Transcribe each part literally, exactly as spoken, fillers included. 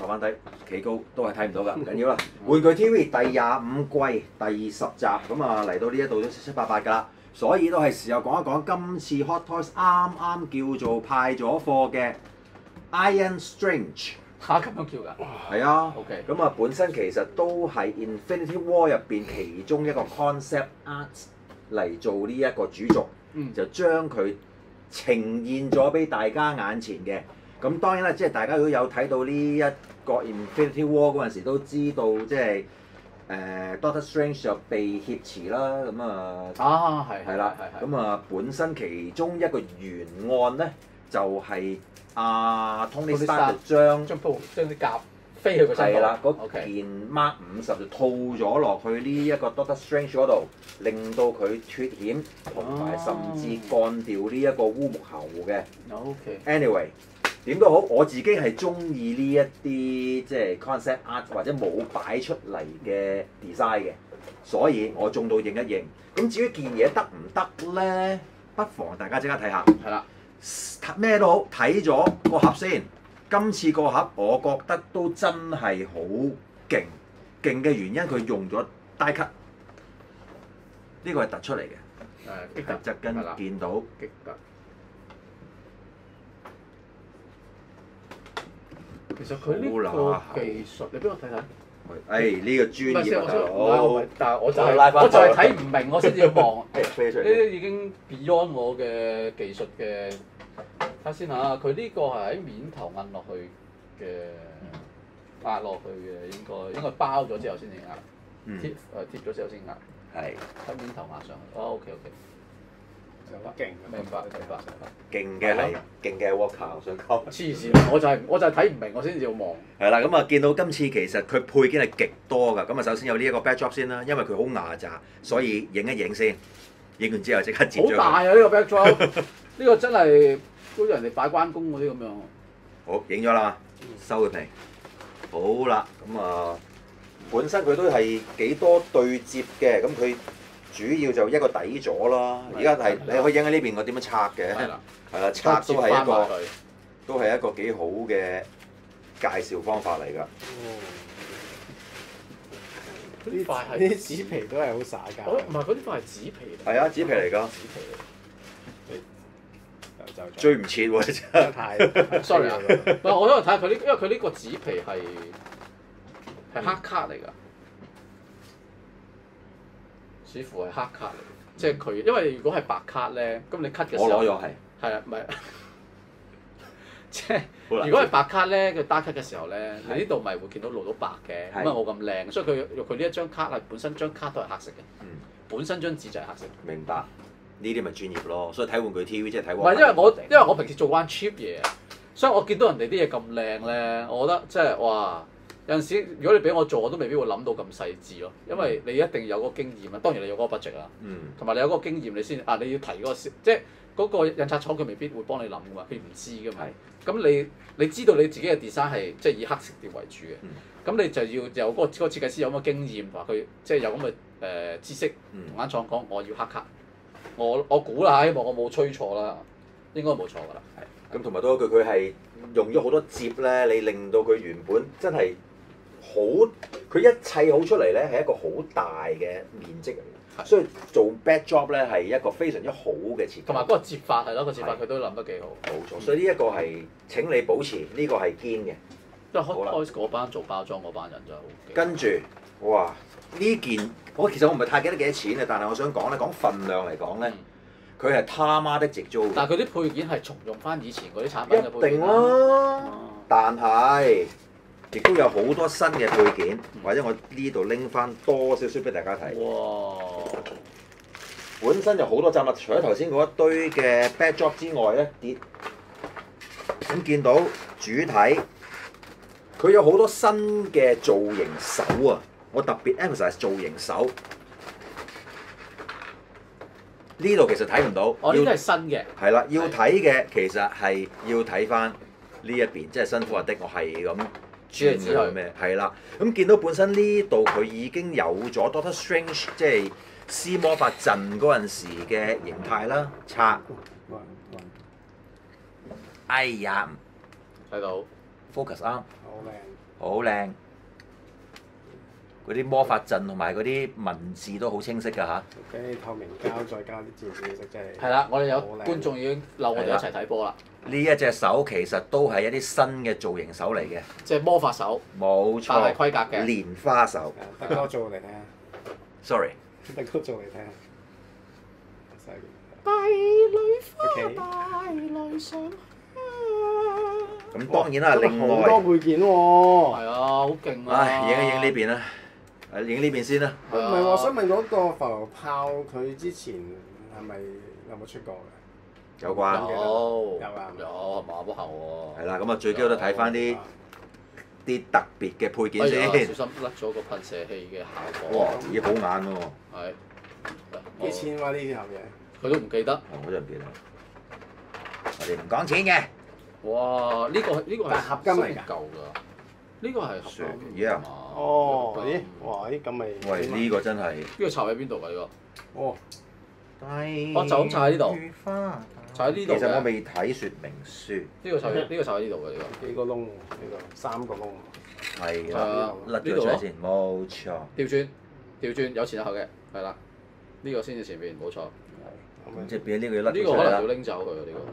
坐翻低，企高都係睇唔到㗎，唔緊要啦。玩具 T V 第廿五季第十集，咁啊嚟到呢一度都七七八八㗎啦，所以都係時候講一講今次 Hot Toys 啱啱叫做派咗貨嘅 Iron Strange。 嚇咁樣叫㗎？ 係啊 ，OK。 咁啊本身其實都係 Infinity War 入邊其中一個 concept art 嚟做呢一個主軸， 嗯、 就將佢呈現咗俾大家眼前嘅。咁當然啦，即係大家如果有睇到呢一個 Infinity War 嗰陣時，都知道即係誒、呃、Doctor Strange 就被挾持啦。咁啊， 啊係係啦，咁啊本身其中一個原案咧，就係、是。啊 Tony Stark 就將將鋪將啲甲飛去個身度， 係啦，嗰 OK 件 Mark 五十就套咗落去呢一個 Doctor Strange 嗰度，令到佢脫險，同埋甚至幹掉呢一個烏木猴嘅。 OK。 Anyway， 點都好，我自己係中意呢一啲即係 concept art 或者冇擺出嚟嘅 design 嘅，所以我中到認一認。咁至於件嘢得唔得咧？不妨大家即刻睇下。 係啦。 咩都好，睇咗個盒先。今次個盒我覺得都真係好勁，勁嘅原因佢用咗 die cut，呢個係突出嚟嘅。誒，係側跟見到。 激突。其實佢呢個技術，你俾我睇睇。 誒，呢個專業啊，大佬。 但係我就係我就係睇唔明，我先至要望。呢啲已經 beyond 我嘅技術嘅。睇下先嚇，佢呢個係喺面頭壓落去嘅，壓落去嘅應該應該包咗之後先至壓，貼誒貼咗之後先壓。係。喺面頭壓上去。哦 OK OK。 就好勁。 明白明白。 勁嘅係勁嘅 Walker，我想講。 黐線，我就係我就係睇唔明，我先至要望。 係啦，咁啊見到今次其實佢配件係極多㗎。咁啊首先有呢一個 backdrop 先啦，因為佢好牙擦，所以影一影先。影完之後即刻接咗。 好大啊！呢個 backdrop，呢個真係〜好似人哋擺關公嗰啲咁樣。 好，影咗啦，收佢皮。好啦，咁啊，本身佢都係幾多對接嘅，咁佢主要就一個底座啦。而家係你可以影喺呢邊，我點樣拆嘅？係啦，係啦，拆都係一個，都係一個幾好嘅介紹方法嚟㗎。 呢塊係啲紙皮都係好灑㗎。 唔係，嗰啲塊係紙皮嚟。 係啊，紙皮嚟㗎。 紙皮嚟。 追唔切喎，真係。sorry 啊，唔係我都係睇下佢呢，因為佢呢個紙皮係係黑卡嚟㗎，似乎係黑卡嚟，即係佢，因為如果係白卡咧，咁你 cut 嘅時候， 我攞咗係。 係啊，唔係，即係如果係白卡咧，佢 dark cut 嘅時候咧，你呢度咪會見到露到白嘅，咁啊冇咁靚，所以佢佢呢一張卡係本身張卡都係黑色嘅， 嗯，本身張紙就係黑色。 明白。呢啲咪專業咯，所以睇玩具 T V 即係睇。 唔係因為我因為我平時做慣 cheap 嘢，所以我見到人哋啲嘢咁靚咧，我覺得即係哇！有陣時如果你俾我做，我都未必會諗到咁細緻咯，因為你一定有嗰個經驗啊。當然你有嗰個 budget 啦，同埋、嗯、你有嗰個經驗，你先啊你要提嗰、嗰個即係嗰個印刷廠佢未必會幫你諗噶嘛，佢唔知噶嘛。咁是你你知道你自己嘅 design 係即係以黑色調為主嘅，咁、嗯、你就要有嗰、嗰個嗰個設計師有咁嘅經驗，話佢即係有咁嘅誒知識，同間廠講我要黑卡。我我估啦，希望我冇吹錯啦，應該冇錯㗎啦。 係。咁同埋多一句，佢係用咗好多摺咧，你令到佢原本真係好，佢一砌好出嚟咧係一個好大嘅面積嚟嘅，的所以做 backdrop 咧係一個非常之好嘅設計。 同埋嗰個摺法係咯，個摺法佢都諗得幾好。 冇錯，所以呢一個係請你保持，呢、呢個係堅嘅。 因為 Hot Toys 嗰班做包裝嗰班人真係好。 跟住，哇！呢件我其實我唔係太記得幾多錢啊，但係我想講咧，講份量嚟講咧，佢係他媽的直租。 但係佢啲配件係重用翻以前嗰啲產品嘅配件。 一定啦，嗯、但係亦都有好多新嘅配件，嗯、或者我呢度拎翻多少少俾大家睇。哇！本身就好多雜物，除咗頭先嗰一堆嘅 backdrop 之外咧，跌咁見到主體，佢有好多新嘅造型手啊！我特別 emphasize 造型手，呢度其實睇唔到。 哦，呢啲係新嘅。 係啦，要睇嘅其實係要睇翻呢一邊，即係辛苦阿的，我係咁轉去咩？係啦，咁見到本身呢度佢已經有咗 Doctor Strange 即係施魔法陣嗰陣時嘅形態啦，拆。哎呀， 睇到 focus 啱。 好靚。 好靚。嗰啲魔法陣同埋嗰啲文字都好清晰㗎嚇。 跟透明膠再加啲字紫色，真係。 係啦，我哋有好靚觀眾已經留我哋一齊睇波啦。 呢一隻手其實都係一啲新嘅造型手嚟嘅， 即係魔法手， 冇但係錯。 規格嘅。 蓮花手德哥做嚟睇下， ，sorry。 德哥做嚟睇下。犀利。 大女花 OK 大女上咁當然啦，另好外， 多配件喎。 係啊，好勁啊！ 唉，影一影呢邊啦，誒影呢邊先啦。 唔係喎，想問嗰個浮炮佢之前係咪有冇出過㗎？ 有關有有啊有係嘛不後喎。 係啦，咁啊最緊要都睇翻啲啲特別嘅配件哎呀先。 小心甩咗個噴射器嘅效果。 哇！咦，好眼喎， 係。 幾錢喎呢條嘢？ 佢都唔記得。 哦我真係唔記得。我哋唔講錢嘅。 哇！呢個呢個係但係合金嚟㗎新舊㗎。呢個係合金 Yeah 嘛？ 哦， 合金咦，哇，咦咁咪喂，呢個真係。 呢個插喺邊度㗎？呢個哦， 我就咁插喺呢度插喺呢度嘅其實我未睇說明書。 呢個插喺呢個插喺呢度㗎呢個。 幾個窿喎？呢個三個窿喎。 係係啊啦，甩咗出嚟先，冇錯。 調轉調轉有前有後嘅，係啦。呢個先至前邊冇錯。 咁即係變咗呢個要甩呢個可能要咗出嚟啦。 拎走佢啊！呢個。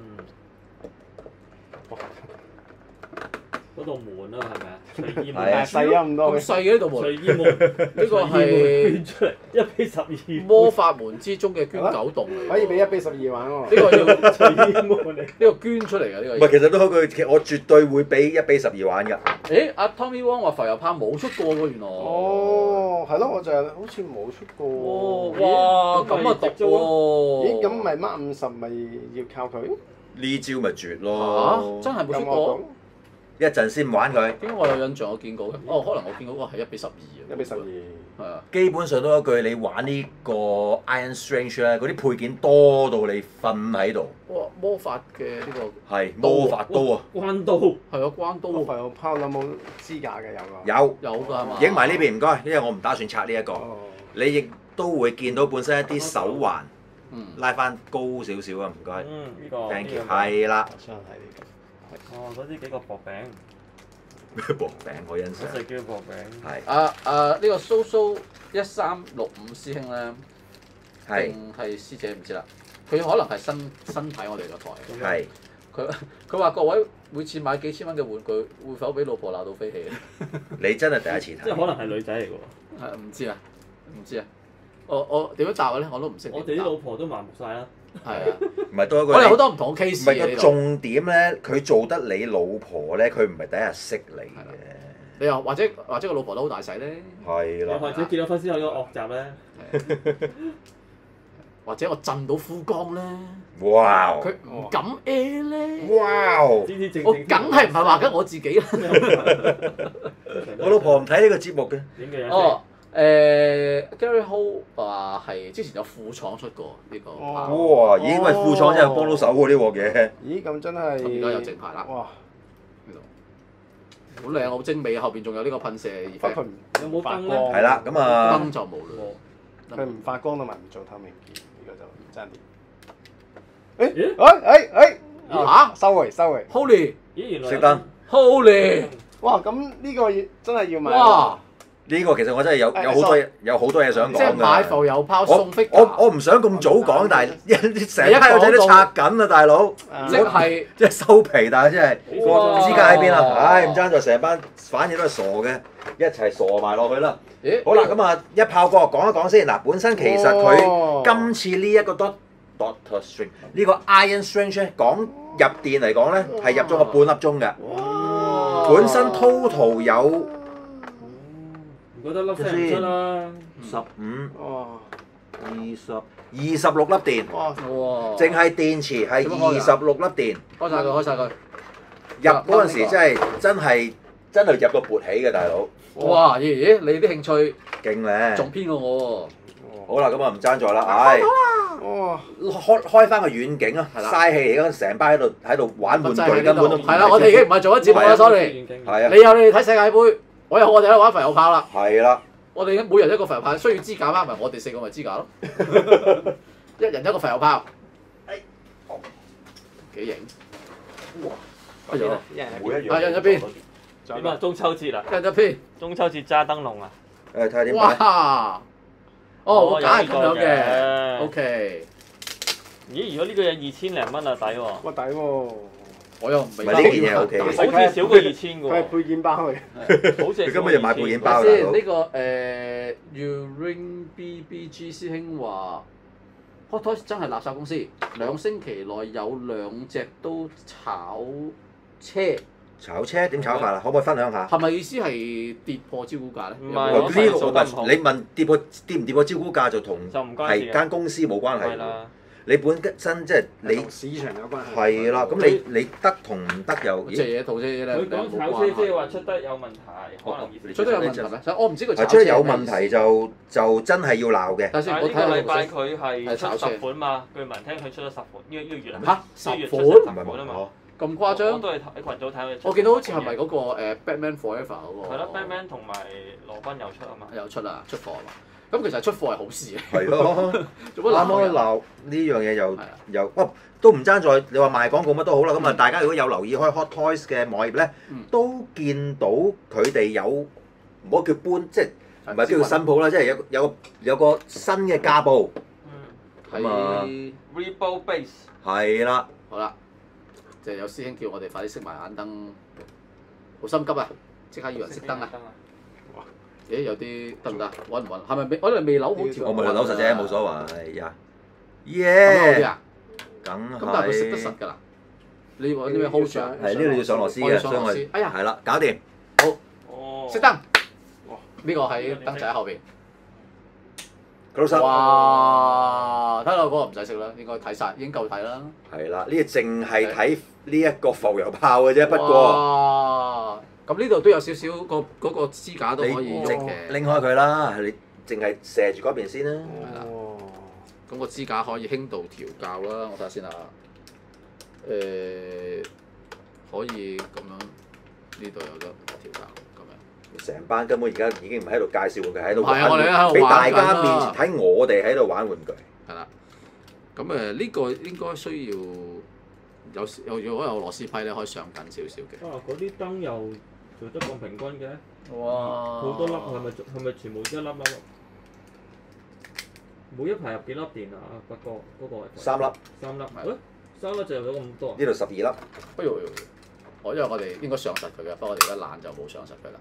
嗰道門啦，係咪啊？隨意門， 係啊細咗咁多嘅。 咁細嘅呢道門， 隨意門， 呢個隨意門捐係出嚟一比十二， 魔法門之中嘅捐九洞嚟喎。 可以俾一比十二玩喎。 呢個要呢隨意門嚟。 個捐出嚟嘅呢個要。 唔係，其實都嗰句，我絕對會俾一比十二玩㗎。 誒，阿 Tommy Wong 話浮游炮冇出過喎，原來。 哦，係咯，我就係好似冇出過哦。 喎。 哇！咁啊毒喎。 咦，咁咪 Mark 五十咪要靠佢？ 呢招咪絕嚇咯！ 真係冇出咁過我。 一陣先玩佢。 點解我有印象我見過嘅？哦，可能我見嗰個係一比十二啊。 一比十二。 係啊。 基本上都一句，你玩呢個 Iron Strange 咧，嗰啲配件多到你瞓喺度。 哇！魔法嘅呢個係魔法刀啊！ 關刀， 係啊，關刀我浮炮有冇支架嘅有啊？ 有， 有㗎係嘛？ 影埋呢邊唔該，因為我唔打算拆呢一個。 哦。 你亦都會見到本身一啲手環嗯。 拉翻高少少啊，唔該。 嗯，呢個 Thank you， 呢個係啦。 我想睇呢個。 哦，嗰啲幾個薄餅， 薄餅我欣嗰賞。 隻叫薄餅。 係啊啊！呢個蘇蘇一三六五師兄咧， 係定係師姐唔知啦。佢可能係新新睇我哋個台。 係。 佢佢話各位每次買幾千蚊嘅玩具，會否俾老婆鬧到飛起？ 你真係第一次睇。 即係可能係女仔嚟㗎喎。 係唔知啊，唔知啊。我我點樣答咧？我都唔識點答。 我哋啲老婆都麻木晒啦。 係啊， 唔係多一個。 我哋好多唔同嘅唔 case 係個嘅呢度。 重點咧，佢做得你老婆咧，佢唔係第一日識你嘅。 你又或者或者個老婆都好大使咧， 係啦。 又或者結咗婚之後呢個惡習咧， 或者我震到富江咧， 哇！ 佢唔敢 A 咧。 哇！ 知知正正。 我梗係唔係話緊我自己啦。 我老婆唔睇呢個節目嘅。 點嘅樣哦，誒 Gary Ho 話係之前有副廠出過呢個哦炮， 哇！咦，喂，副廠真係幫到手喎呢鑊嘢。 咦，咁真係。 而家有正牌啦。 哇！ 呢度好靚，好精美，後邊仲有呢個噴射不過佢 effect， 唔有冇燈咧？ 係啦，咁啊， 燈就冇啦。 佢唔發光同埋唔做透明件，呢個就爭啲。誒咦誒誒誒！ 嚇收回收回。 Holy 咦，原來熄燈。 Holy！ 哇！咁呢個要真係要買。 哇！ 呢個其實我真係有有好多嘢有好多嘢想講即係買浮㗎。 油炮我送 figure， 我我唔想咁早講，但係成班友仔都拆緊啊，大佬！ 即係即係收皮，但係真係哇個資格喺邊啊？唉，唔爭在成班反應都係傻嘅，一齊傻埋落去啦。 咦？ 好啦，咁啊一炮過講一講先。嗱，本身其實哦佢今次呢一個 dot Doctor Strange 呢個 Iron Strange 咧，講入電嚟講咧係入咗個半粒鐘嘅。 哇！ 本身 total 有唔覺得粒聲唔出啦。 十五、 哇！ 二十、二十六粒電， 哇！ 哇！ 淨係電池係二十六粒電。 開晒佢，開晒佢。 入嗰陣時真係真係真係入到勃起嘅大佬， 哇！咦咦，你啲興趣勁咧！ 仲偏過我好啦，咁啊唔爭在啦，唉， 哇！ 開開翻個遠景啊， 係啦嘥氣而家成班喺度喺度玩喎。 玩就係具，根本都唔係啦，我哋已經唔係做緊節目啦，sorry。 係啊你有你哋睇世界盃，我有我哋喺度玩浮油炮啦。 係啦， 我哋已經每人一個浮油炮，需要支架嗎？咪我哋四個咪支架咯。一人一個浮油炮。幾型？哇！哎呀， 一人每一啊，人一邊。 點啊？中秋節啊！ 跟住篇。 中秋節揸燈籠啊！ 誒睇下點擺。 哇！哦，我梗係咁樣嘅。 嘅 O K。 咦？如果呢個嘢二千零蚊啊，抵喎！ 哇，抵喎！ 我又唔唔係呢件嘢 O K 好嘅。 似少過二千嘅佢係配件包嚟。 好似佢今日又買配件包先啦。 呢個誒 Uring B B G 師兄話 Hot Toys 真係垃圾公司，兩星期內有兩隻都炒車， 炒車點炒法啊？可唔可以分享下？ 係咪意思係跌破招股價咧？ 唔係呢個我係做得唔好你問跌破跌唔跌破招股價就同就唔關事嘅係間公司冇關係。 係啦， 你本身即係你同市場有關係。 係啦，咁你你得同唔得又隻咦？ 嘢套啫咧， 佢講炒車即係話出得有問題，可能意思出得有問題咩？我唔知佢炒係出得有問題就就真係要鬧嘅。 等先， 但係我睇下呢個禮拜先佢係係炒車出十款嘛，據聞聽佢出咗十款，呢個呢個月啊， 嚇呢個月出十款咗唔係十款啊嘛。 冇咁誇我張。 都係睇群組睇佢出。 我見到好似係咪嗰個誒 Batman Forever 嗰個？ 係咯，Batman 同埋羅賓又出啊嘛。 有出啊，出貨啊嘛。咁其實出貨係好事嘅。 係咯， 做乜啱啱鬧人？ 鬧呢樣嘢又係啊又哇都唔爭在你話賣廣告乜都好啦。咁啊， 嗯大家如果有留意開 Hot Toys 嘅網頁咧嗯， 都見到佢哋有唔好叫搬，即係唔係叫做新鋪啦，即係有有個有個新嘅架步嗯咁啊係 ，Rebo Base。 係啦。 好啦，就有師兄叫我哋快啲熄埋眼燈，好心急啊！即刻要人熄燈啊！咦，有啲得唔得？穩唔穩？係咪未？我哋未扭好條。 我冇扭實啫，冇所謂呀。 咁樣好啲耶！ 啊？ 梗咁但係佢熄得實係㗎啦。你揾啲咩 hold 住啊？ 係呢度要上螺絲嘅， 我要上所以我螺絲哎呀係啦，搞掂。 哦。 熄燈。呢個喺燈仔喺後邊。 close up 哇！睇落嗰個唔使熄啦，應該睇晒，已經夠睇啦。 係啦，呢個淨係睇呢一個浮油炮嘅啫，不過哇！咁呢度都有少少個嗰個支架都你可以喐嘅。 拎開佢啦，你淨係射住嗰邊先啦。 哦， 咁個支架可以輕度調校啦，我睇下先啊。誒、可以咁樣，呢度有得調校咁樣。 成班根本而家已經唔喺度介紹玩具，喺度唔係啊我哋喺度俾玩緊大家啊面前睇我哋喺度玩玩具。 係啦。咁誒呢個應該需要有有如果有螺絲批咧，可以上緊少少嘅。 啊！嗰啲燈又做得咁平均嘅， 哇！ 好多粒係咪係咪全部一粒粒？每一排入幾粒電啊？不過嗰個三粒， 三粒，誒三粒就入咗咁多。 呢度十二粒。 不如我因為我哋應該上實佢嘅，不過我哋而家懶就冇上實佢啦。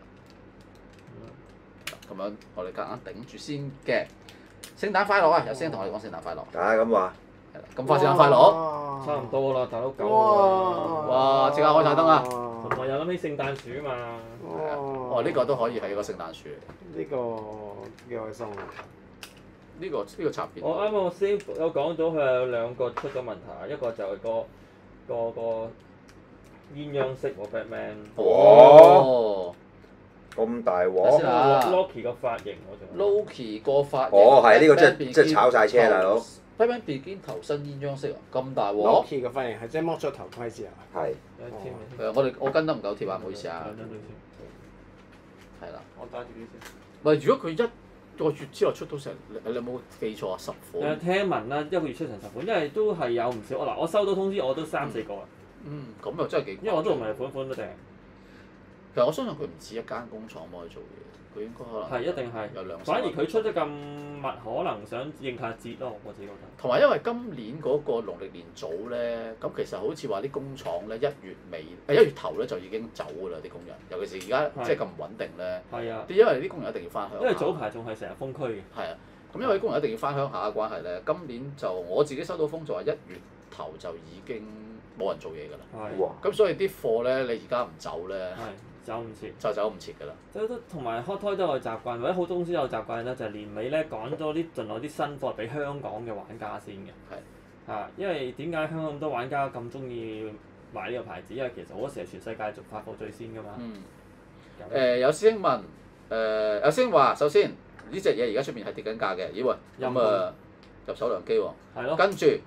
咁樣我哋夾硬頂住先嘅。聖誕快樂啊！有聲同我哋講聖誕快樂。 大家咁話， 係啦，咁快聖誕快樂。 樂差唔多啦，大佬夠哇！ 哇即刻開晒燈啊同埋又諗起聖誕樹啊嘛。 哦哦，呢個都可以係一個聖誕樹嚟。 呢個幾開心啊！ 呢個呢個插片。 我啱啱我先有講咗佢有兩個出咗問題，一個就係個個個鴛鴦色喎 Batman。 哦。 咁大睇先鑊。 啊 Loki 個髮型我仲。 Loki 個髮型。 哦，係呢個即 Batman 係即係炒晒車，大佬。 Batman Begin 頭身鴛鴦色啊，咁大鑊。 Loki 嘅髮型係即係剝咗頭盔之後， 係。 有添誒，我哋我跟得唔夠貼啊，唔好意思啊。係啦。 我揸住呢先。 唔係，如果佢一個月之內出到成，你你有冇記錯啊？十誒款。 聽聞啦，一個月出成十款，因為都係有唔少。嗱，我收到通知我都三四個啦， 嗯，咁又真係幾。 因為我都唔係款款都訂。 其實我相信佢唔止一間工廠幫佢做嘢，佢應該可能係一定係有兩。 反而佢出得咁密，可能想應下節咯，我自己覺得。 同埋因為今年嗰個農曆年早咧，咁其實好似話啲工廠咧一月尾誒一月頭咧就已經走㗎啦啲工人，尤其是而家係即係咁唔穩定咧。 係啊， 啲因為啲工人一定要翻鄉下。 因為早排仲係成日封區嘅。 係啊，咁因為啲工人一定要翻鄉下嘅關係咧，今年就我自己收到風就話一月頭就已經冇人做嘢㗎啦。 係。 哇！ 咁所以啲貨咧，你而家唔走咧， 係走唔切。 就走唔切㗎啦。 即係都同埋 Hot Toys 都有習慣，或者好多公司有習慣咧，就係年尾咧趕咗啲盡量啲新貨俾香港嘅玩家先嘅。 係。 嚇，因為點解香港咁多玩家咁中意買呢個牌子？因為其實好多時候全世界做發貨最先㗎嘛。 嗯。 咁誒、有師兄問，誒、有師兄話，首先呢隻嘢而家出面係跌緊價嘅，咦喂，咁啊入手良機喎。 係咯。 跟住誒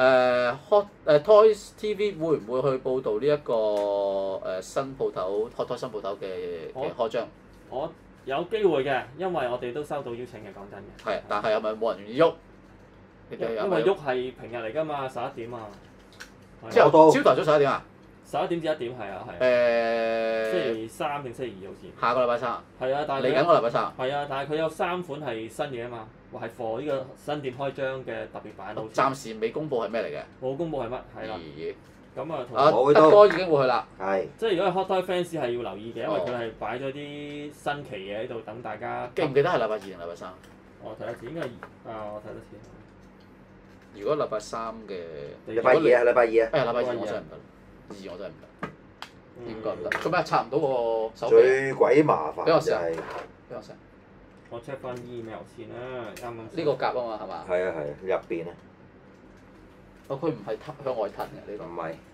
Hot 誒 Toys T V 會唔會去報導呢一個誒新鋪頭 Hot Toys 新鋪頭嘅嘅開張？ 我有機會嘅，因為我哋都收到邀請嘅，講真嘅。 係，但係係咪冇人願意喐？你哋因係咪為喐係平日嚟㗎嘛，十一點啊。係朝到朝頭早十一點啊？ 十一點至一點係啊係啊。星誒， 期三定星期二好似。 下個禮拜三。 係啊，但係嚟緊個禮拜三。 係啊，但係佢有三款係新嘢啊嘛，話係 for 呢個新店開張嘅特別版好似。 暫時未公佈係咩嚟嘅？ 冇公佈係乜，係啦。 咦？ 咁啊，同啊， 我會到德哥已經會去啦。 係。 即係如果係 Hot Toy fans 係要留意嘅，因為哦佢係擺咗啲新奇嘢喺度等大家。 記唔記得係禮拜二定禮拜三？ 我睇一次，應該係啊，我睇多次。 如果禮拜三嘅， 禮拜二啊，禮拜二啊。 哎呀，禮拜二我真係唔得，二我真係唔得，應該唔得。做咩拆唔到個手臂？ 最鬼麻煩就係。 俾我試。 我 check 翻 email 先啦，啱啱。 呢個夾啊嘛，係嘛？ 係啊係啊，入邊啊。 哦，佢唔係吞向外吞嘅呢個。 唔係。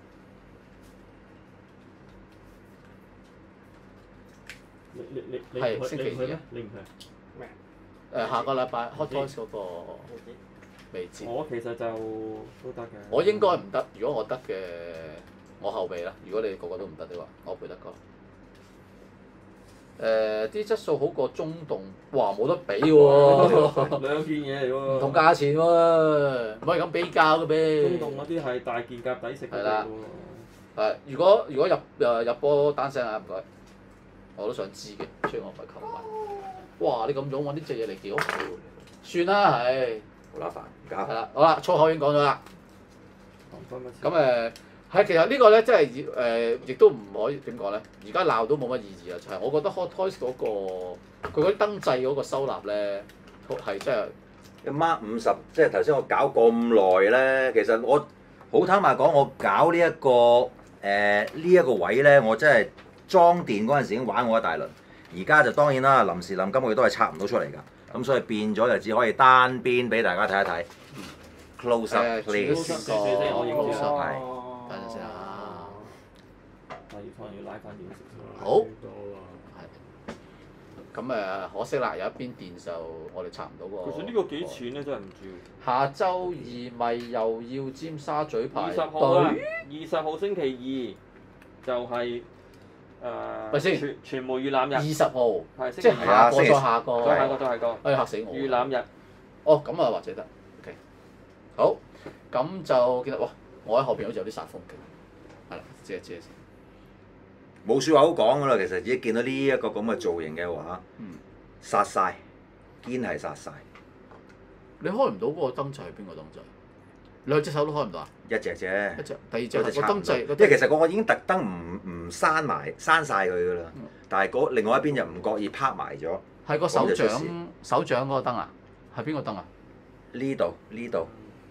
你你你你係唔去星期二你唔去咩？你唔去？ 咩？ 誒，下個禮拜 Hot Toys 嗰個未知。 我其實就都得嘅。 我應該唔得，如果我得嘅，我後備啦。如果你哋個個都唔得嘅話，我陪得過。誒，啲質素好過中洞，哇冇得比喎， 兩件嘢嚟喎。 唔同價錢喎，唔可以咁比較嘅咩？ 中洞嗰啲係大件夾抵食嗰啲喎。 係，如果如果入誒入波單聲啊，唔該，我都想知嘅，雖然我唔係球迷。哇！你咁勇揾呢隻嘢嚟幾好笑，算啦，係。 好啦，煩唔搞。 係啦，好啦，粗口已經講咗啦。咁咁誒係其實呢個咧，即係誒，亦都唔可以點講咧。而家鬧都冇乜意義啊，就係、是、我覺得 Hot Toys 嗰、那個佢嗰啲燈掣嗰個收納咧，係真係一 Mark 五十，即係頭先我搞咁耐咧，其實我好坦白講，我搞呢、這、一個誒呢一個位咧，我真係裝電嗰陣時已經玩我一大輪。而家就當然啦，臨時臨今個月都係拆唔到出嚟㗎，咁所以變咗就只可以單邊俾大家睇一睇。Close up please。 我影咗先係。 等陣先啊。 我要可能要拉翻電視先。 好。 多啦。 係。咁誒可惜啦，有一邊電就我哋拆唔到個。 其實呢個幾錢咧？真係唔知喎。 下週二咪又要尖沙咀排二十號啊！ 隊。 二十號星期二就係誒。 咪先傳傳媒預覽日。 二十號。 係即係下個再下個。 再下個再下個。 哎嚇死我！ 預覽日。 哦，咁啊或者得，OK，好，咁就見到哇，我喺後邊好似有啲煞風景，係啦，遮一遮先。 冇説話好講㗎啦，其實只見到呢一個咁嘅造型嘅話， 嗯， 殺晒，堅係殺晒。 你開唔到嗰個燈掣係邊個燈掣？兩隻手都開唔到啊？ 一隻啫。 一隻，第二隻嗰個燈掣， 隻插唔到因為其實我已經特登唔唔閂埋閂晒佢㗎啦，但係嗰另外一邊就唔覺意拍埋咗。 係個手咁就出事掌手掌嗰個燈啊？係邊個燈啊？ 呢度呢度。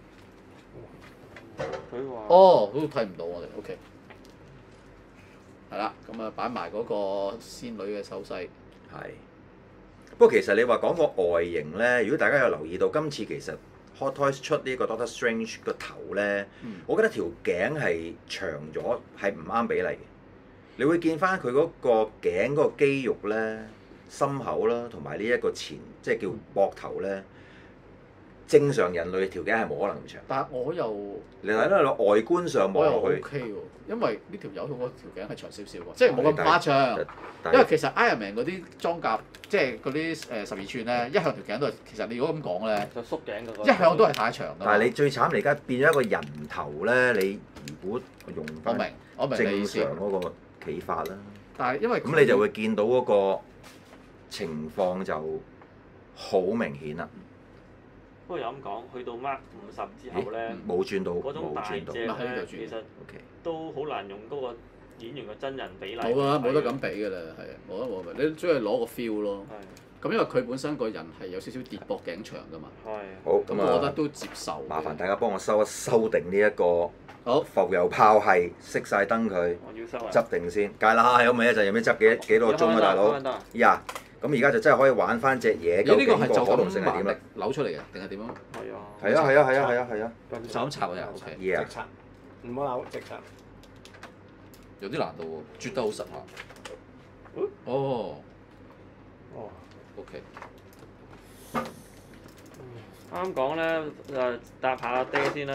佢話。 哦，都睇唔到我哋，OK。係啦，咁啊擺埋嗰個仙女嘅手勢。 係。不過其實你話講個外形咧，如果大家有留意到，今次其實 Hot Toys 出呢個 Doctor Strange 個頭咧， 嗯、 我覺得條頸係長咗，係唔啱比例嘅。你會見翻佢嗰個頸嗰個肌肉咧、心口啦，同埋呢一個前即係叫膊頭咧，正常人類條頸係冇可能咁長。 但係我又你睇到外觀上我又望落去 OK 喎，因為呢條友佢嗰條頸係長少少喎，即係冇咁誇張。 但因為其實 Iron Man 嗰啲裝甲，即係嗰啲誒十二寸咧，一向條頸都係，其實你如果咁講咧， 就縮頸嗰個。 一向都係太長㗎。 但係你最慘，你而家變咗一個人頭咧，你如果用我明翻我明你正意思。 常嗰個企法啦， 但係因為咁你就會見到嗰個情況就好明顯啦。 不過又咁講，去到 Mark 五十之後咧， 冇轉到， 嗰種大隻冇轉到。 咧，其實 OK。 都好難用嗰個演員嘅真人比例。 冇啊，冇得咁比㗎啦，係啊，冇得冇得，你主要係攞個 feel 咯。 係。 咁因為佢本身個人係有少少跌膊頸長㗎嘛。 係。 好， 咁咁啊， 我覺得都接受。 麻煩大家幫我收一收定呢一個好浮油炮係熄晒燈佢， 我要收啊。 執定先。梗係啦，有咪一陣有咩執幾幾多個鐘啊，大佬？呀，咁而家就真係可以玩翻隻嘢，究咦？呢竟個個係就可動性係點咧咁蠻力？扭出嚟嘅，定係點樣？ 係啊。 係啊係啊係啊係啊係啊！ 就咁插嘅啫，OK。 嘢啊直！插，唔好扭直插。 有啲難度喎，啜得好實下。哦哦。 ，OK。 啱講咧，誒答下阿爹先啦。誒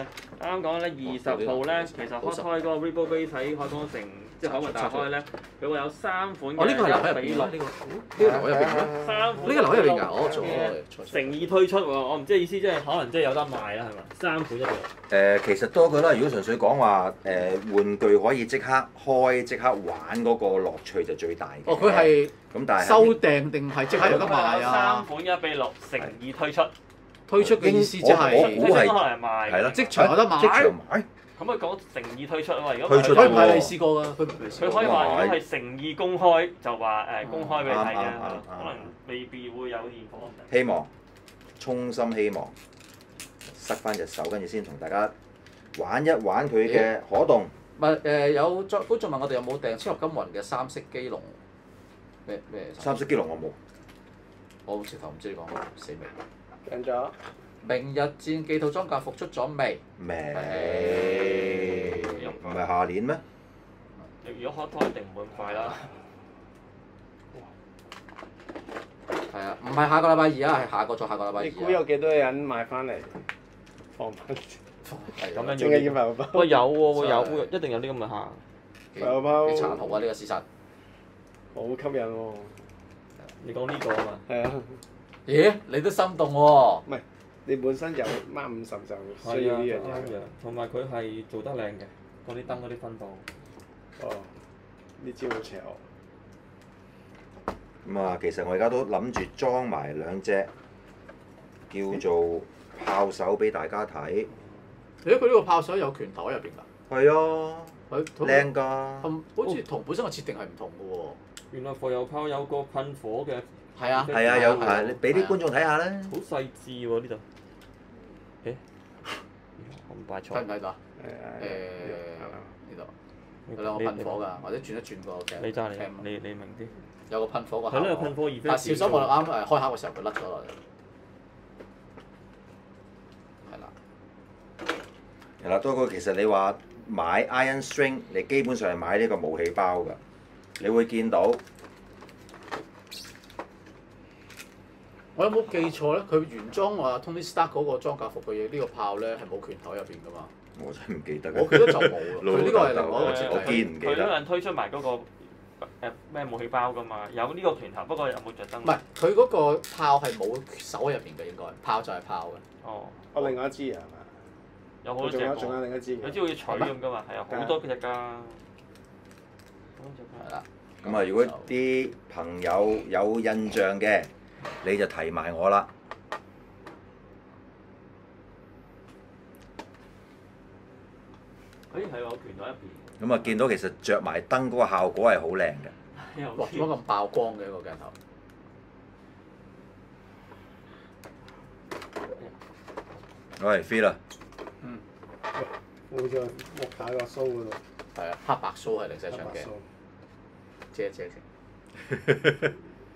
啱啱講咧二十號咧，其實開開嗰個 Rainbow Base 喺海港城，即係海運大開咧，佢會有三款哦，呢個係留喺入嘅一比邊啦， 六呢個呢個留喺入邊咩？ 三款呢個留喺入邊㗎，我做錯誠意推出喎，我唔知意思即係可能即係有得賣啦，係咪？三款一比六。 誒，其實多句啦。如果純粹講話誒玩具可以即刻開、即刻玩嗰個樂趣就最大嘅。 哦，佢係咁，但係收訂定係即刻有得賣三啊？ 款一比六誠意推出， 推出嘅意思即我係估係推出可能係賣。 係啦， 即場有得買即場買。 咁佢講誠意推出啊嘛，如果推出佢唔係你試過㗎，佢唔係試過。 佢可以話如果係誠意公開，就話誒公開俾你睇嘅， 啱啱啱啱可能未必會有現貨。 希望，衷心希望塞翻隻手，跟住先同大家玩一玩佢嘅可動。 唔係誒有再觀眾問我哋有冇訂超合金雲嘅三色機龍咩咩？ 三色機龍我冇。 我直頭唔知你講死未？ 訂咗。 明日戰記套裝甲服出咗未？ 未？唔係下年咩？ 如果開拖一定唔會咁快啦。 係啊，唔係下個禮拜二啊，係下個再下個禮拜二啊。 你估有幾多人買翻嚟放翻？ 係咁樣淨係要浮包。 喂有喎，會有會一定有啲咁嘅客。 幾浮包幾殘酷啊！呢個事實。 好吸引喎。 你講呢個啊嘛？ 係啊， 咦？你都心動喎！ 你本身有孖五十就需係啊， 要呢樣啱嘢。 嘅。同埋佢係做得靚嘅，嗰啲燈嗰啲分佈。 哦，呢招好邪惡。 咁啊，其實我而家都諗住裝埋兩隻叫做炮手俾大家睇。 咦？佢呢個炮手有拳頭喺入邊㗎？ 係啊， 佢靚㗎。 同好似同本身個設定係唔同嘅喎。 原來火油炮有個噴火嘅。 係啊。 係啊，有係係，你俾啲觀眾睇下啦。 好細緻喎呢度。誒？我唔擺錯。 睇唔睇到啊？ 係啊。 誒呢度有兩個噴火㗎，或者轉一轉個嘅。 你揸你你你明啲。 有個噴火個係咯，有噴火而但小心我啱誒開盒嘅時候佢甩咗落嚟。係啦。 係啦，多過其實你話買 Iron String，你基本上係買呢個武器包㗎。你會見到。 我有冇記錯咧？佢原裝話 Tony Stark 嗰個裝甲服嘅嘢，呢個炮咧係冇拳頭入邊㗎嘛？ 我真係唔記得。 我記得就冇啦。佢呢個係另外一個設我計。 堅唔記得。 佢有人推出埋嗰個誒咩武器包㗎嘛？有呢個拳頭，不過有冇着燈？ 唔係，佢嗰個炮係冇手喺入邊嘅應該，炮就係炮嘅。 哦。 我另外一支啊，係嘛？ 有好多隻仲有仲喎。 有另一支嘅。 有支好似錘咁㗎嘛？係啊，好多隻㗎。 係啦。 咁啊，如果啲朋友有印象嘅，你就提埋我啦。 誒係喎，拳頭一邊。 咁啊，見到其實着埋燈嗰個效果係好靚嘅。 哇！點解咁爆光嘅一個鏡頭？ 喂 ，fit 啦。 嗯。 好似木打個須嗰度。 係啊，黑白須係零舍長嘅。遮一遮先。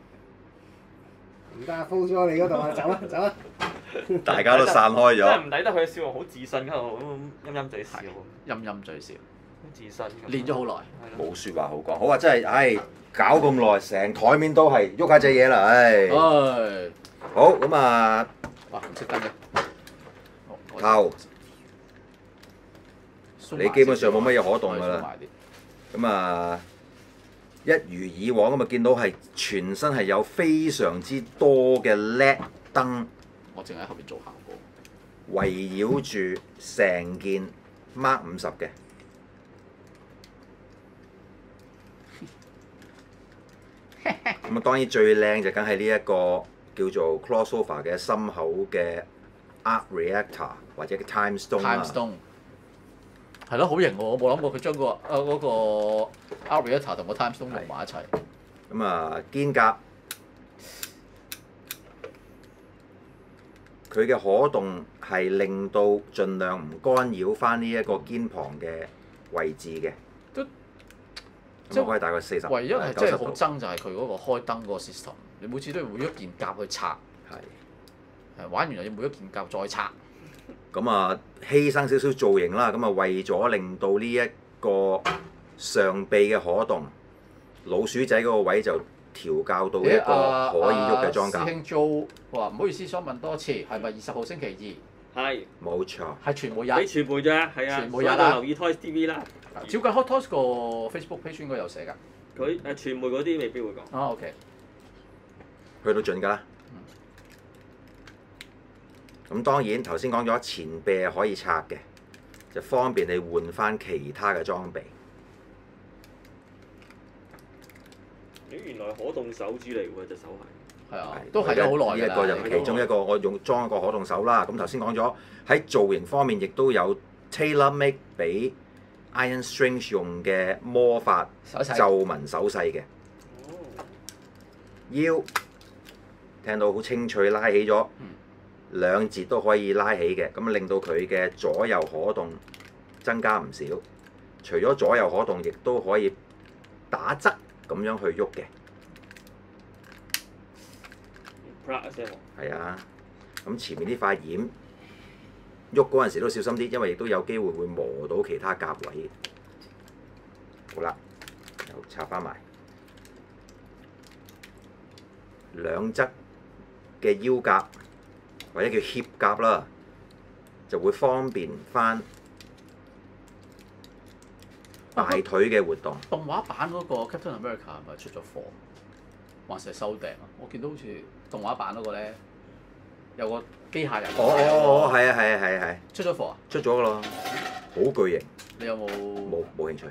唔得，封咗你嗰度啊！走啦，走啦！ 大家都散開真係咗。 唔抵得佢嘅笑容好自信㗎，好陰陰嘴笑。 陰陰嘴笑。 好自信。 練咗好耐。 冇説話好講。好啊，真係，唉，搞咁耐，成台面都係，喐下隻嘢啦，唉。 唉。 好，咁啊。 哇！唔識得嘅。 頭。你基本上冇乜嘢可動㗎啦。咁啊，一如以往咁啊，見到係全身係有非常之多嘅 L E D 燈。 我淨喺後邊做效果。 圍繞住成件 Mark 五十嘅。咁啊，當然最靚就梗係呢一個叫做 crossover 嘅心口嘅 Arc Reactor 或者 Time Stone 啦。 Time Stone 係咯，好型喎！我冇諗過佢將個啊嗰個 Arc Reactor 同個 Time Stone 用埋一齊。 咁啊，肩甲佢嘅可動係令到盡量唔干擾翻呢一個肩膀嘅位置嘅。 都咁我係大概四十。 唯一係九十度真係好憎就係佢嗰個開燈嗰個 system，你每次都要每一件甲去拆， 係。 係玩完又要每一件甲再拆。 咁啊，犧牲少少造型啦，咁啊為咗令到呢一個上臂嘅可動，老鼠仔嗰個位就調校到一個可以喐嘅裝甲。 師兄 Jo 話唔好意思，想問多次，係咪二十號星期二係冇錯。 係傳媒俾日， 傳媒啫，係啊，所以傳媒日啦就留意 Toys T V 啦。 照計 Hot Toys 個 Facebook page 應該有寫㗎。 佢誒傳媒嗰啲未必會講。 啊 OK， 去到盡㗎啦。咁當然頭先講咗前臂係可以拆嘅，就方便你換翻其他嘅裝備。 咦，原來可動手指嚟喎，隻手係。 係啊，都係咗好耐㗎啦。 呢一個就其中一個，我用裝一個可動手啦。咁頭先講咗喺造型方面，亦都有 tailor make 俾 Iron Strange 用嘅魔法手勢皺紋手勢嘅哦。 腰，聽到好清脆拉起咗，兩節都可以拉起嘅，咁令到佢嘅左右可動增加唔少。除咗左右可動，亦都可以打側咁樣去喐嘅。 啪一聲喎。 係啊，咁前面呢塊掩喐嗰陣時都小心啲，因為亦都有機會會磨到其他夾位。好啦，又插翻埋兩側嘅腰夾或者叫 hip 夾啦，就會方便翻大腿嘅活動。 動畫版嗰個 Captain America 係咪出咗貨，還是係收訂啊？我見到好似動畫版嗰個咧有個機械人。 哦哦哦，係啊係啊係啊係。 出咗貨啊？ 出咗噶啦，好巨型。 你有冇？ 冇冇興趣。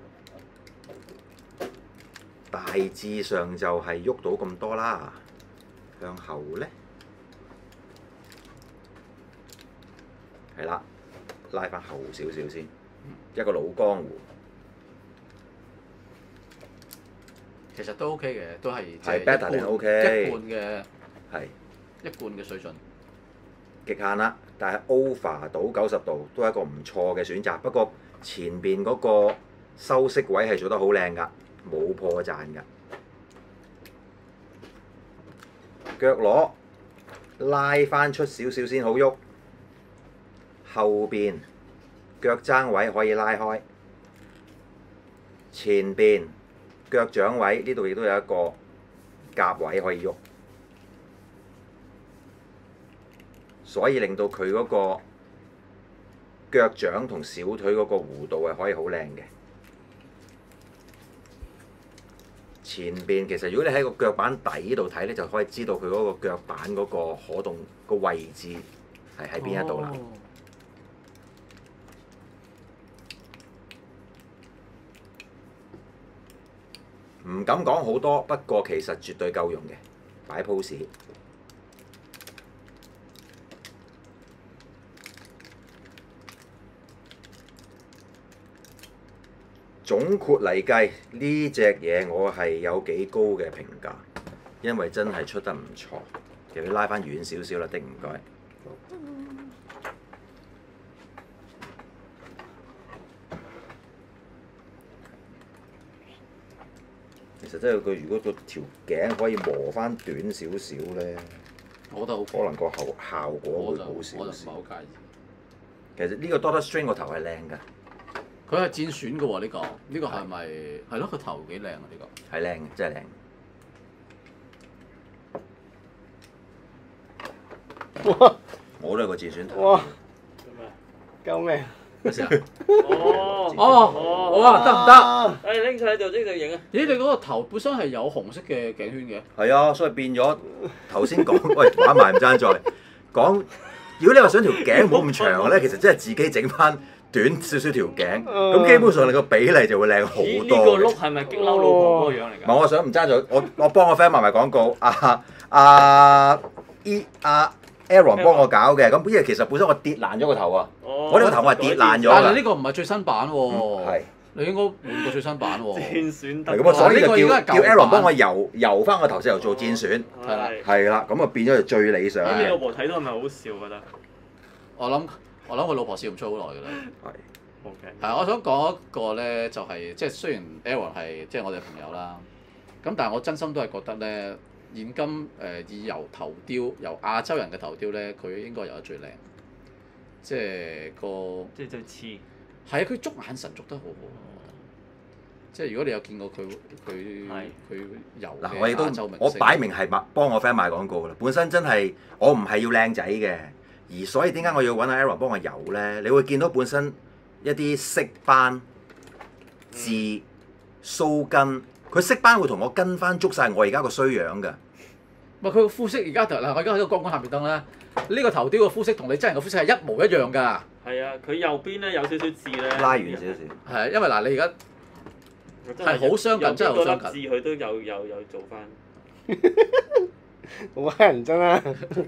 大致上就係喐到咁多啦。向後咧，係啦，拉翻後少少先，一個老江湖。 其實都 OK 嘅，都係即係係 better than 一 OK 貫嘅係一貫嘅水準。 極限啦，但係 over 到九十度都係一個唔錯嘅選擇。不過前邊嗰個收息位係做得好靚㗎，冇破綻㗎。腳踝拉翻出少少先好喐，後邊腳踭位可以拉開，前邊腳掌位呢度亦都有一個夾位可以喐，所以令到佢嗰個腳掌同小腿嗰個弧度係可以好靚嘅。前邊其實如果你喺個腳板底度睇咧，就可以知道佢嗰個腳板嗰個可動個位置係喺邊一度啦。唔、哦、敢講好多，不過其實絕對夠用嘅，擺 pose。總括嚟計，呢隻嘢我係有幾高嘅評價，因為真係出得唔錯。又要拉翻遠少少啦，的唔該。其實真係佢如果個條頸可以磨翻短少少咧， 我覺得好可能個效效果會好少我就唔係少。 好介意。 其實呢個 Doctor Strange 個頭係靚㗎。 佢係戰選嘅喎，呢、這個呢、這個係咪係咯？個頭幾靚啊！呢、這個係靚，真係靚。 哇！ 我都係個戰選頭。 哇！救命！ 咩事啊？ 哦哦，哇！得唔得？ 誒拎上嚟做呢度影啊！ 咦？你嗰個頭本身係有紅色嘅頸圈嘅？ 係啊，所以變咗頭先講，喂玩埋唔爭在講。如果你話想條頸冇咁長咧，其實真係自己整翻短少少條頸，咁基本上你個比例就會靚好咦？呢多嘅。 個碌係咪激嬲老婆嗰個樣嚟唔係， 㗎？ 我想唔爭在，我我幫個 friend 賣埋廣告，阿阿 E 阿 Aaron 幫我搞嘅，咁因為其實本身我跌爛咗個頭啊， 哦我呢個頭我係跌爛咗但係呢㗎。 個唔係最新版喎。 係你應該換過最新版喎。 戰選得係咁啊，所以就呢個應該係舊叫叫 Aaron 版幫我油油翻個頭之後做戰選， 係啦係。 係啦，咁啊變咗就最理想咁你老嘅。 婆睇到係咪好笑覺得我諗我諗佢老婆笑唔出好耐㗎啦。 係 ？OK。 係，我想講一個咧，就係即係雖然 Aaron 係即係我哋朋友啦，咁但係我真心都係覺得咧，現今誒、呃、以由頭雕由亞洲人嘅頭雕咧，佢應該游得最靚，即係個即係最似。 係啊！佢捉眼神捉得好好，即係如果你有見過佢佢佢游嗱，我亦都嘅亞洲明星， 我擺明係賣幫我 friend 賣廣告啦。本身真係我唔係要靚仔嘅，而而所以點解我要揾阿 Aaron 幫我油咧？你會見到本身一啲色斑、字、鬚根，佢色斑會同我跟翻捉晒我而家個衰樣㗎。 唔係佢個膚色而家嗱，我而家喺個光光下面燈咧，呢個頭雕個膚色同你真人個膚色係一模一樣㗎。 係啊，佢右邊咧有少少字咧， 拉遠少少。 係因為嗱，你而家係好相近，真係好相近。 字佢都有有有做翻。 好乞人憎啊！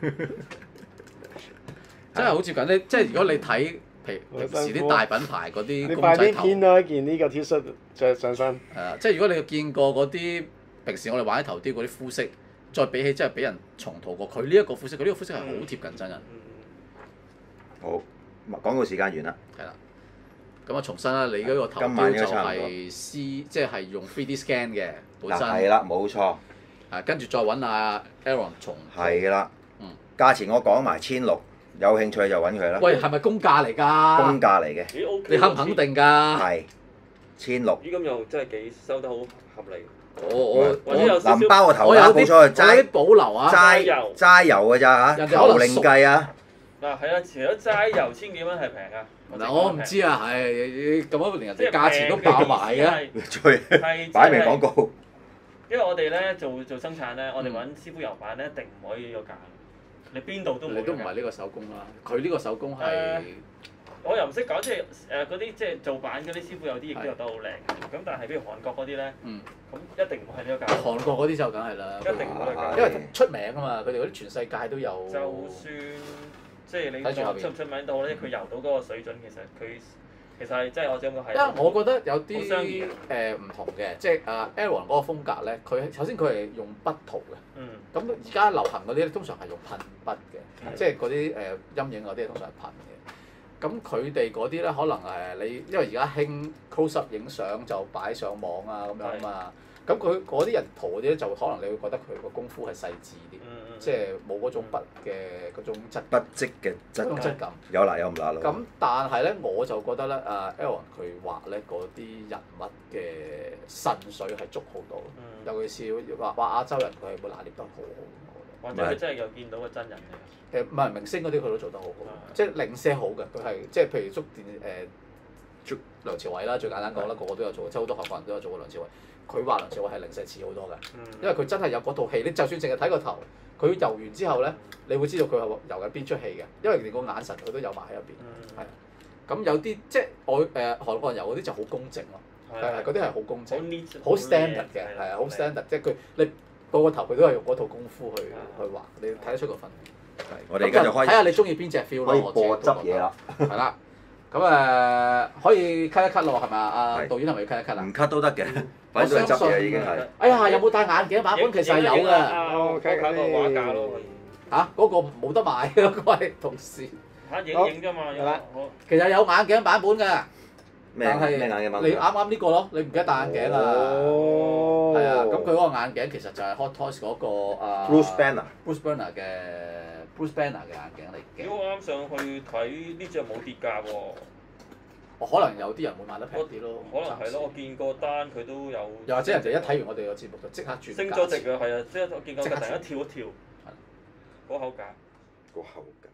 真係好接近咧，即係如果你睇平平時啲大品牌嗰啲你快公仔頭， 啲編多一件呢個 T 恤着上身。 係啊，即係如果你見過嗰啲平時我哋玩啲頭雕嗰啲膚色，再比起真係俾人重塗過，佢呢一個膚色，佢呢個膚色係好貼近真人。 好，廣告時間完啦。 係啦，咁啊重新啦，你嗰個頭雕就係 C，即係用 three D scan 嘅本身。 係啦，冇錯。 係跟住再揾阿 Aaron 重。 係啦。 嗯。 價錢我講埋千六，有興趣就揾佢啦。 喂，係咪公價嚟㗎？ 公價嚟嘅。 咦 OK。 你肯唔肯定㗎？ 係。千六。 咦咁又真係幾收得好合理。 我我我林包個頭啊，冇錯， 我有齋啲保留啊。 齋油齋油㗎咋嚇，頭另計啊！ 嗱係啊，除咗齋油千幾蚊係平啊。 嗱我唔知啊，係咁樣連人哋價錢都爆埋嘅。 最擺明廣告。 因為我哋咧做做生產咧，我哋揾師傅油版咧，一定唔可以有價。你邊度都冇。 你都唔係呢個手工啦，佢呢個手工係。 我又唔識講，即係誒嗰啲即係做版嗰啲師傅有啲亦都有得好靚嘅，咁但係譬如韓國嗰啲咧，咁一定唔會係呢個價。 韓國嗰啲就梗係啦， 一定唔會係， 因為出名啊嘛，佢哋嗰啲全世界都有。 就算即係你講出唔出名到咧，佢游到嗰個水準，其實佢其實係即係我想講係。 因為我覺得有啲商業誒唔同嘅，即係阿 Aaron 嗰個風格咧，佢首先佢係用筆塗嘅。 嗯。 咁而家流行嗰啲咧，通常係用噴筆嘅，即係嗰啲誒陰影嗰啲通常係噴嘅。咁佢哋嗰啲咧，可能誒你因為而家興 close up 影相就擺上網啊咁樣啊嘛。咁佢嗰啲人塗嗰啲咧，就可能你會覺得佢個功夫係細緻啲，即係冇嗰種筆嘅嗰種質筆跡嘅質嗰種質感。 有辣有唔辣咯。 咁但係咧，我就覺得咧，阿 Aaron 佢畫咧嗰啲人物嘅神髓係足好多，尤其是畫畫亞洲人，佢係會拿捏得好好。 或者佢真係有見到個真人嘅。 誒唔係明星嗰啲佢都做得好好，即係零舍好嘅。佢係即係譬如捉電誒捉梁朝偉啦，最簡單講啦，個個都有做，即係好多韓國人都有做過梁朝偉。佢畫梁朝偉係零舍似好多嘅，因為佢真係有嗰套戲。你就算淨係睇個頭，佢遊完之後咧，你會知道佢係遊緊邊出戲嘅，因為連個眼神佢都有埋喺入邊。係，咁有啲即係外誒韓國人遊嗰啲就好公正咯，係係嗰啲係好公正，好 standard 嘅，係啊，好 standard，即係佢你個個頭佢都係用嗰套功夫去去畫，你睇得出個分別。 我哋而家就開睇下你中意邊隻 feel 咯， 可以播執嘢啦。 係啦，咁誒可以 cut 一 cut 咯，係咪啊？阿導演係咪要 cut 一 cut 啊？ 唔 cut 都得嘅，反正都係執嘢已經係。 哎呀，有冇戴眼鏡版本？其實係有嘅。 我睇下個畫架咯。 嚇，嗰個冇得買，嗰個係同事。 嚇影影啫嘛， 係啦。其實有眼鏡版本㗎。 咩咩眼鏡版本？ 你啱啱呢個咯，你唔記得戴眼鏡啊？ 哦。 係啊，咁佢嗰個眼鏡其實就係 Hot Toys 嗰個啊。 Bruce Banner。 Bruce Banner 嘅 Bruce Banner 嘅眼鏡嚟嘅。 如果我啱上去睇呢隻冇跌價喎。 我可能有啲人會買得平啲咯。 可能係咯，我見過單佢都有。 又或者人哋一睇完我哋個節目就即刻轉。 升咗值啊，係啊，即係我見過佢突然間跳一跳。係。嗰口價。 嗰口價。